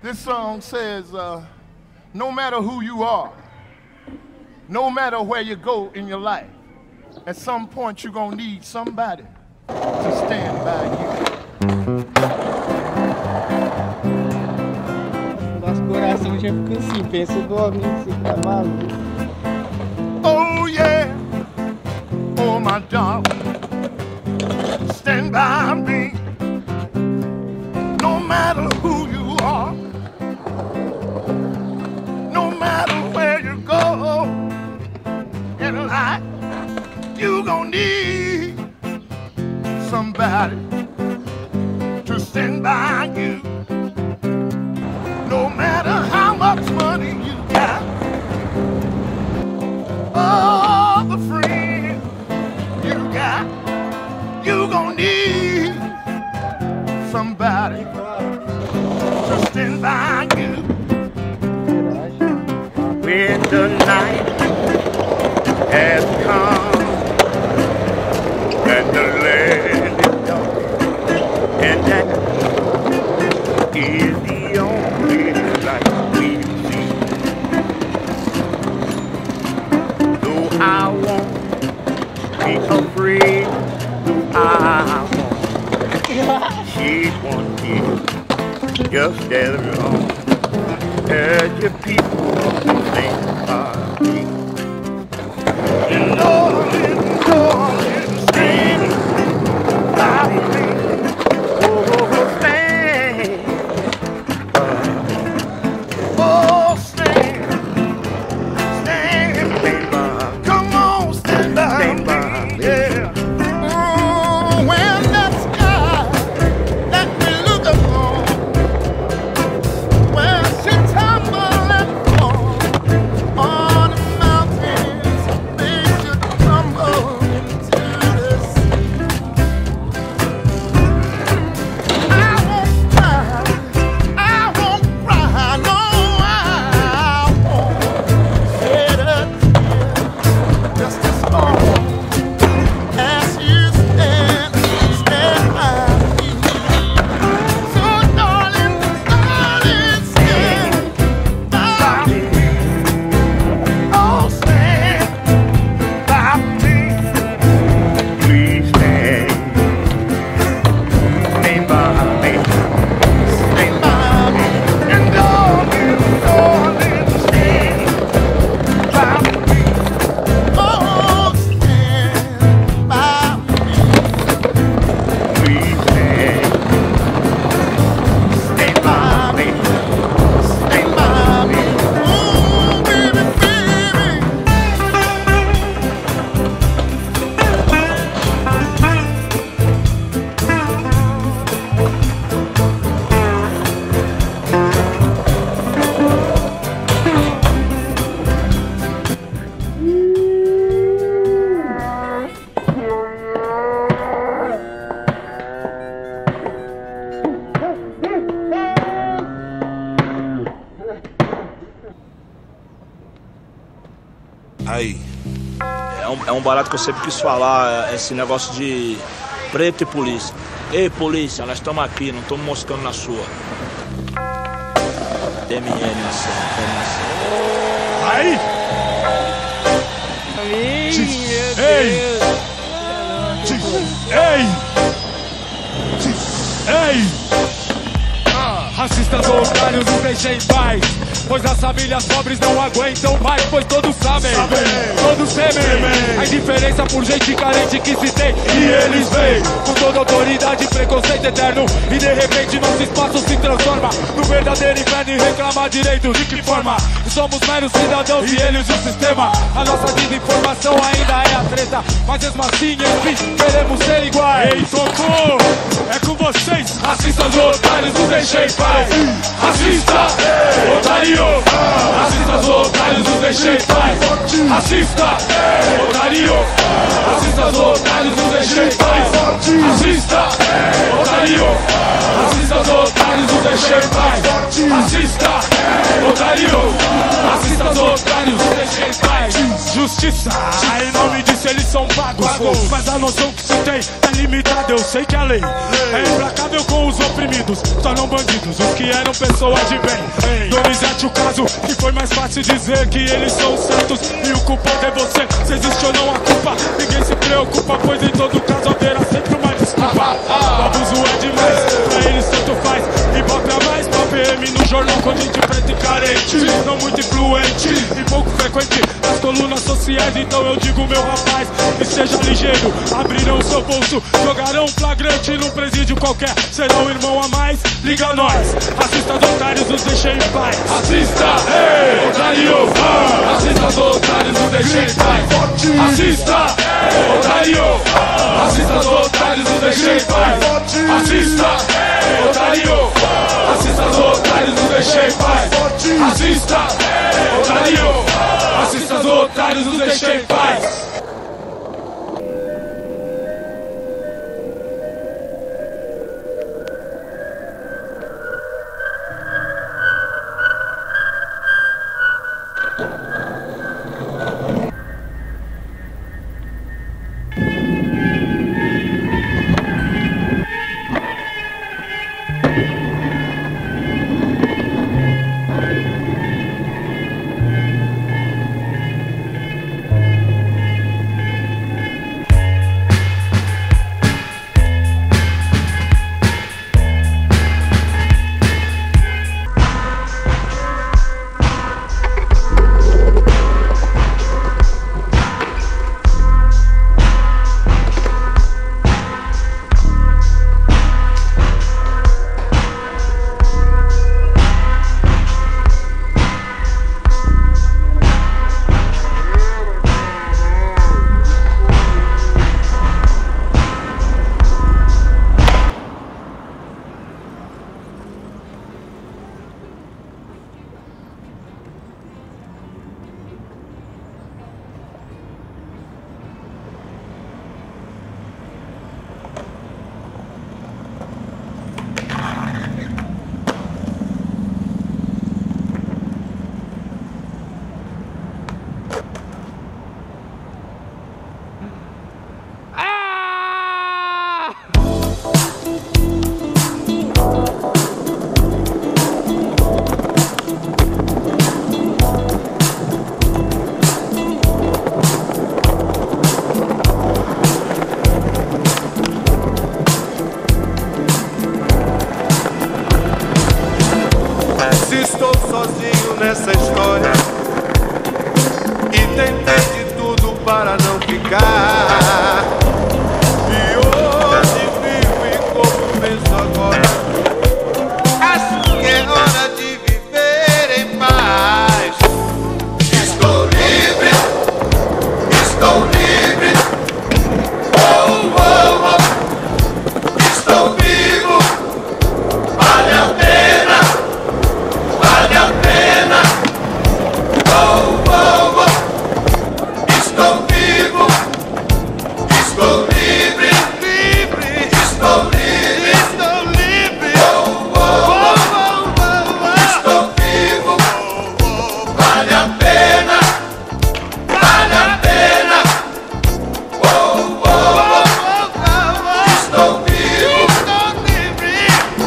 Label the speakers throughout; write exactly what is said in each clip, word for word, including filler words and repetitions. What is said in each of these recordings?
Speaker 1: This song says, uh, no matter who you are, no matter where you go in your life, at some point you're gonna need somebody to stand by you.
Speaker 2: Nosso coração já fica assim, pensa o nome, você tá maluco.
Speaker 1: Oh yeah, oh my darling, stand by me, no matter who you are. You gon' need somebody to stand by you. No matter how much money you got, all the friends you got, you gon' need somebody to stand by you. When the night has come and the land is dark, and that is the only light we see. Though I won't be afraid, though I won't, she won't be just as long as your people think of me. And darling, darling, stand by me. Oh, stand. Oh, stand. Stand by. Come on, stand by me. Yeah. Oh, when that sky that we look upon, when she tumble and fall on the mountains, they should tumble into the sea. I won't cry, I won't cry, no, I won't shed a tear just as long as you stand, stand by me. So darling, darling, stand by me. Oh, stand by me. Please stand. Stand by me. Stand by me. And darling, darling, stand by me. Oh, stand by me. Please stand. Stand by me. Stand by me. Oh, baby, baby.
Speaker 3: Aí, é um, é um barato que eu sempre quis falar, esse negócio de preto e polícia. Ei, polícia, nós estamos aqui, não estamos moscando na sua. T M N,
Speaker 4: Aí!
Speaker 2: Ih, meu
Speaker 4: Ei!
Speaker 2: Deus.
Speaker 4: Ei! Ei! Racistas ou otários, nos deixem em paz, pois as famílias pobres não aguentam mais, pois todos sabem, todos temem a indiferença por gente carente que se tem, e eles vêm com toda autoridade, preconceito eterno, e de repente nosso espaço se transforma no verdadeiro inferno e reclama direito. De que forma? Somos meros cidadãos e eles o sistema. A nossa desinformação ainda é a treta, mas mesmo assim, enfim, queremos ser iguais. Ei, socorro! É com vocês! Racistas ou otários, nos deixem em paz. Racista, otário. Racistas ou otários, nos deixem em paz. Racista, otário. Racistas ou otários, nos deixem em paz. Racista, otário. Racistas ou otários, nos deixem em paz. Racista, otário. Racistas ou otários, nos deixem em paz. faz justiça. Em nome disso eles são pagos, mas a noção que se tem é limitada. Eu sei que a lei é implacável com os oprimidos, tornam bandidos os que eram pessoas de bem. Donizete o caso, que foi mais fácil dizer que eles são certos e o culpado é você. Se existe ou não a culpa, ninguém se preocupa, pois em todo caso haverá sempre uma desculpa. O abuso é demais, pra eles tanto faz. Ibope a mais, pra P M no jornal com gente preta e carente, não muito influente e pouco frequente nas colunas sociais. Então eu digo, meu rapaz, esteja ligeiro. Abrirão seu bolso, jogarão um flagrante num presídio qualquer. Serão um irmão a mais, liga a nós. Racistas otários, nos deixem em paz.
Speaker 5: Racista, ei, otário, ah. Racistas otários, nos deixem em paz. Racista, ei, otário, ah. Racistas otários, nos deixem em paz. Racista, ei, otário, ah. Racistas otários, nos deixem em paz. Racista, ei, otário, ah. Racistas otários, nos deixem em paz.
Speaker 6: Se estou sozinho nessa história e tentei de tudo para não ficar, e hoje vivo e como penso agora, acho que é hora de viver em paz. Estou livre, estou livre, oh, oh, oh. Estou vivo, vale a pena. Vale a pena, oh, oh, oh. Estou vivo, estou livre, livre, estou livre, estou livre, oh, oh, oh, oh. Estou vivo, vale a pena, vale a pena, oh, oh, oh. Estou vivo, estou livre.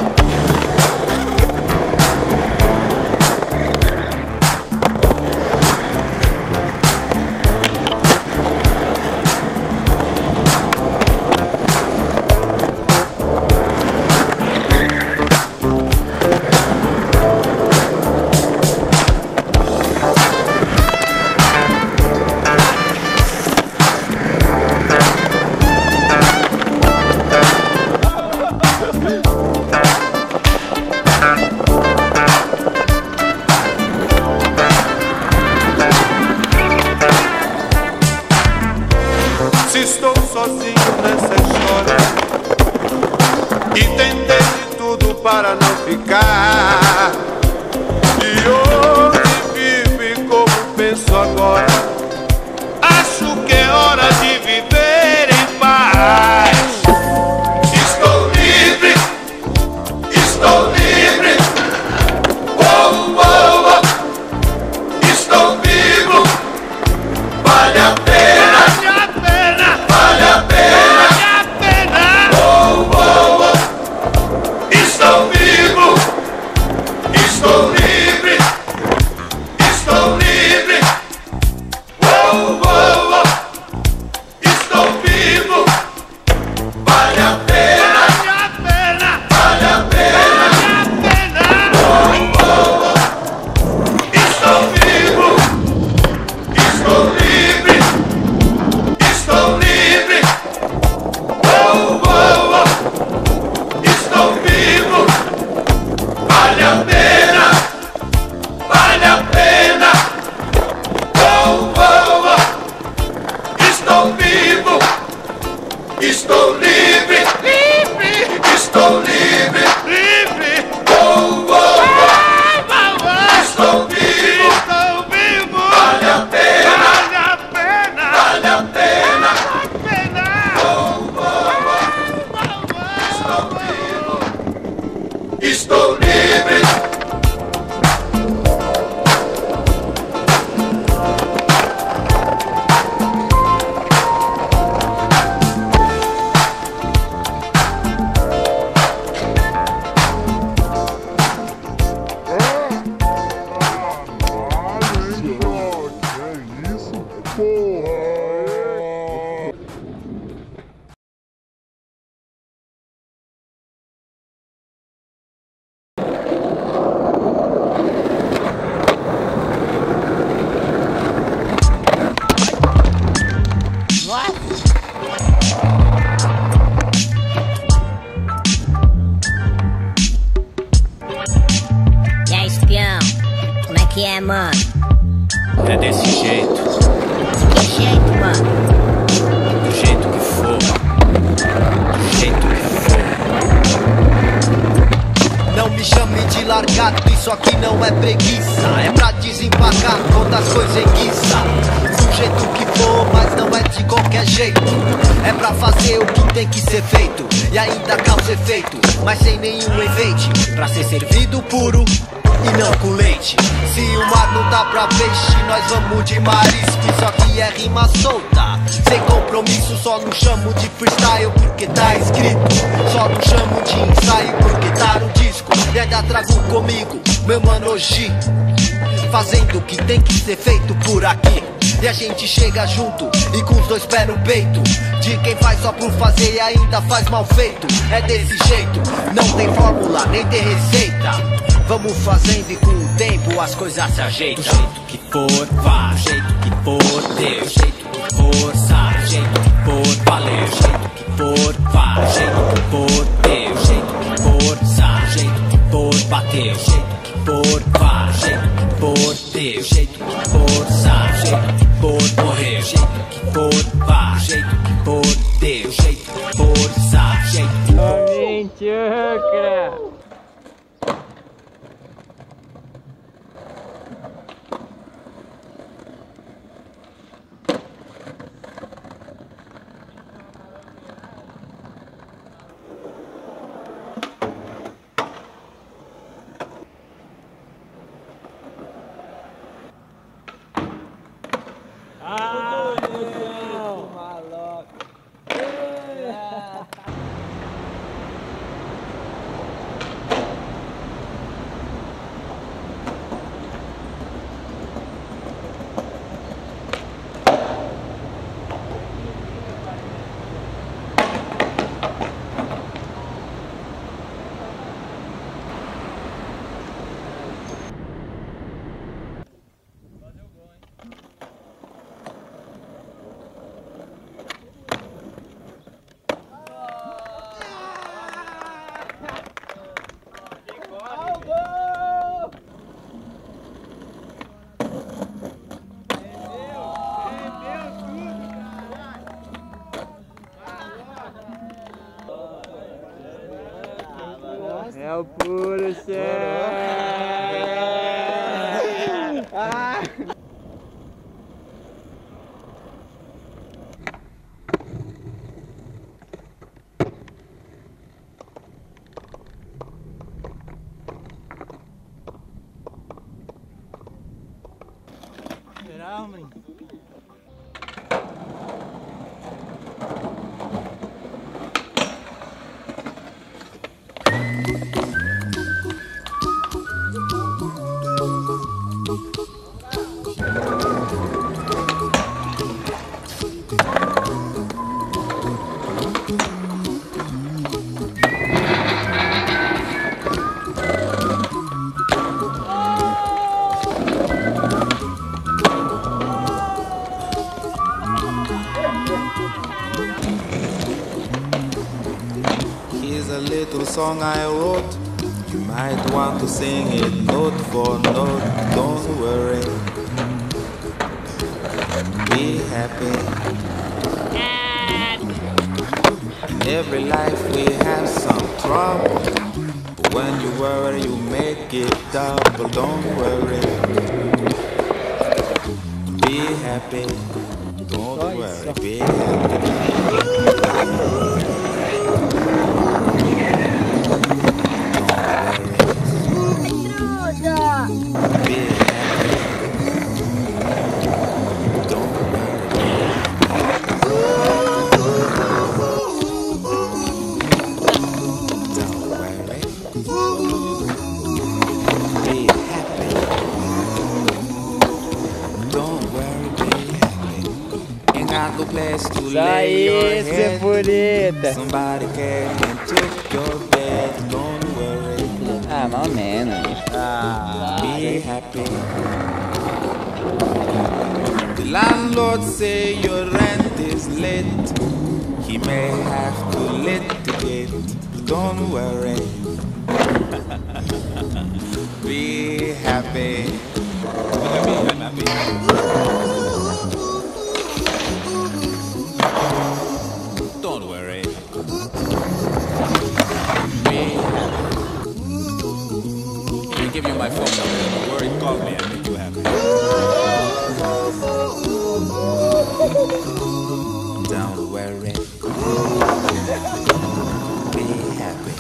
Speaker 6: Se estou sozinho nessa história e tentei de tudo para não ficar, e hoje vivo e como penso agora, acho que é hora de viver em paz. Estou livre, estou livre, oh, oh, oh. Estou vivo,
Speaker 7: só que não é preguiça. É pra desempacar quando as coisas enguiça. Do jeito que for, mas não é de qualquer jeito. É pra fazer o que tem que ser feito e ainda causa efeito, mas sem nenhum enfeite. Pra ser servido puro e não com leite. Se o mar não dá pra peixe, nós vamos de marisco. Só que é rima solta, sem compromisso. Só não chamo de freestyle porque tá escrito. Só não chamo de ensaio porque tá no disco. E ainda trago comigo meu mano G, fazendo o que tem que ser feito por aqui. E a gente chega junto e com os dois pés no peito, de quem faz só por fazer e ainda faz mal feito. É desse jeito, não tem fórmula, nem tem receita. Vamos fazendo e com o tempo as coisas se ajeitam. Do jeito que for, vá, do jeito que for, deu. Do jeito que for, sai, do jeito que for, valeu. Do jeito que for, vá, do jeito que for, deu. Do jeito que for, sai, do jeito que for, bateu. Do jeito que for, vá, do jeito que for, deu. Do jeito que for, sai, do jeito que for, morreu. Do jeito que for, vá, do jeito que for, deu. Do jeito que for, sai, do jeito que for.
Speaker 2: É o puro céu. Ah. Será, homem?
Speaker 8: Here's a little song I wrote. You might want to sing it note for note. Don't worry, be happy. In every life we have some trouble, but when you worry you make it double. Don't worry, be happy. Don't worry, be happy. Place to lay your head.
Speaker 2: Bonita.
Speaker 8: Somebody came and took your bed. Don't worry.
Speaker 2: Ah, mais ou menos.
Speaker 8: Ah, be happy. The landlord say your rent is late. He may have to litigate. Don't worry. Be happy. Be happy. Don't worry. Be happy. Let me give you my my phone number. Don't worry, call me. I'll make you happy. Don't worry. Be happy.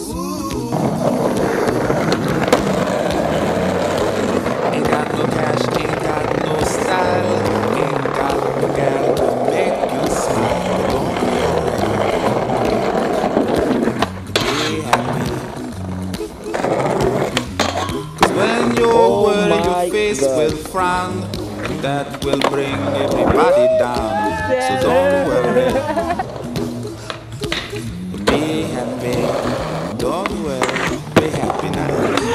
Speaker 8: Ain't got no cash, ain't got no style, ain't got no girl to make you smile. Don't worry. Be happy. When you
Speaker 2: Oh
Speaker 8: worry, your
Speaker 2: my
Speaker 8: face
Speaker 2: God.
Speaker 8: will frown. That will bring everybody down. So don't worry. Be happy. Don't worry. Be happy now.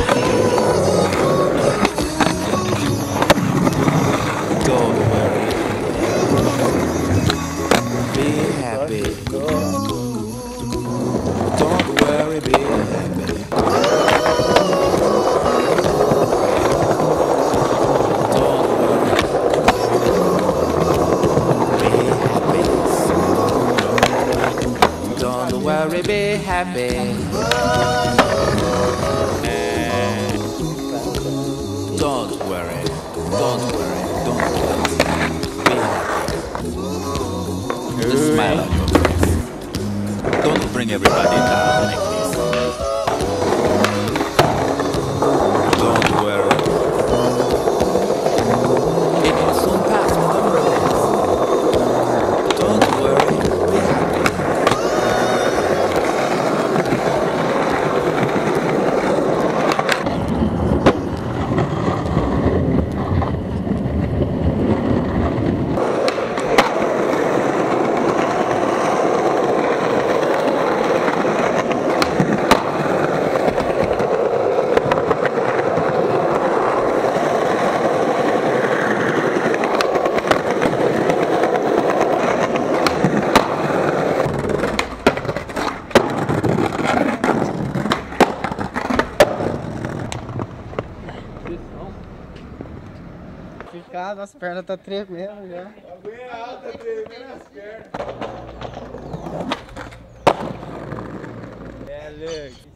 Speaker 8: Don't worry. Be happy. Don't worry. Be happy. Don't worry, be happy. Don't worry, don't worry, don't worry. Be happy. Just smile on your face. Don't bring everybody down like this. Don't worry. It will soon pass, remember this. Don't worry, be happy.
Speaker 2: Ficar, nossa perna tá tremendo já.
Speaker 1: Tá bem alta, tremendo as pernas.
Speaker 2: É, louco.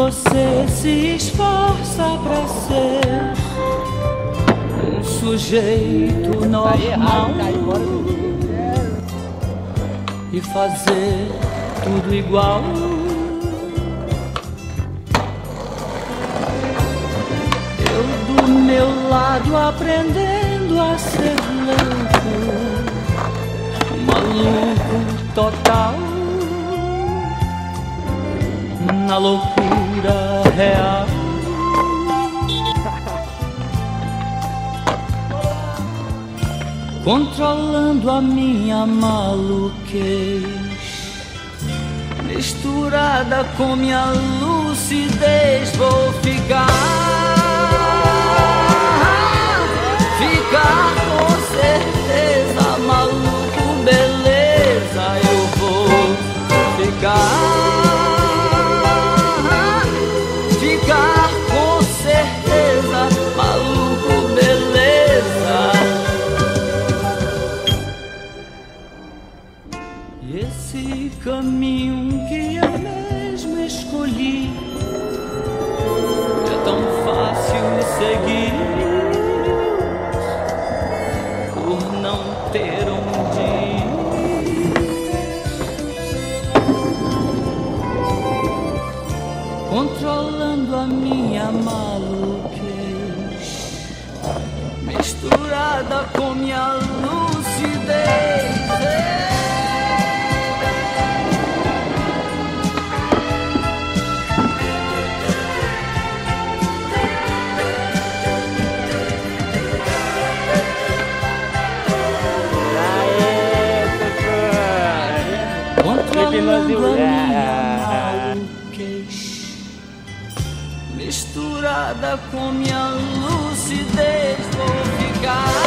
Speaker 9: você se esforça pra ser um sujeito normal e fazer tudo igual, eu do meu lado aprendendo a ser louco, maluco total, na loucura real. Controlando a minha maluquez, misturada com minha lucidez, vou ficar, ficar com certeza, maluco, beleza, eu vou ficar. Ficar com certeza, maluco, beleza. E esse caminho que eu mesmo escolhi é tão fácil seguir, por não ter onde ir. Controlando a minha maluquez, misturada com minha lucidez. Controlando a minha maluquez, misturada com minha lucidez, vou ficar.